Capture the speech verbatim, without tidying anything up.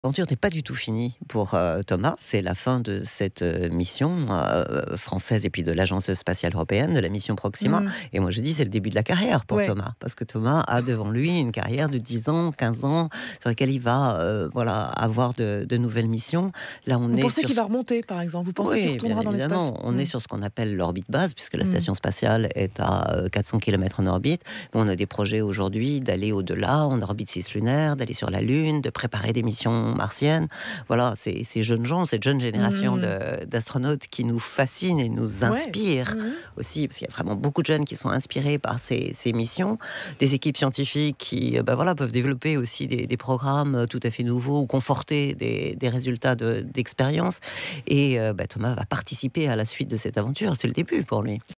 L'aventure n'est pas du tout finie pour euh, Thomas. C'est la fin de cette euh, mission euh, française et puis de l'Agence spatiale européenne, de la mission Proxima. Mmh. Et moi, je dis, c'est le début de la carrière pour Ouais. Thomas. Parce que Thomas a devant lui une carrière de dix ans, quinze ans, sur laquelle il va euh, voilà, avoir de, de nouvelles missions. Là, on Vous est pensez sur qu'il ce va remonter, par exemple? Vous pensez qu'il oui, bien retournera dans l'espace? évidemment. On Mmh. est sur ce qu'on appelle l'orbite basse, puisque la Mmh. station spatiale est à euh, quatre cents kilomètres en orbite. On a des projets aujourd'hui d'aller au-delà, en orbite cislunaire, d'aller sur la Lune, de préparer des missions martiennes. Voilà, ces, ces jeunes gens, cette jeune génération Mmh. de- d'astronautes qui nous fascinent et nous Ouais. inspirent Mmh. aussi, parce qu'il y a vraiment beaucoup de jeunes qui sont inspirés par ces, ces missions. Des équipes scientifiques qui euh, ben voilà, peuvent développer aussi des, des programmes tout à fait nouveaux ou conforter des, des résultats de- d'expérience. Et euh, bah, Thomas va participer à la suite de cette aventure. C'est le début pour lui.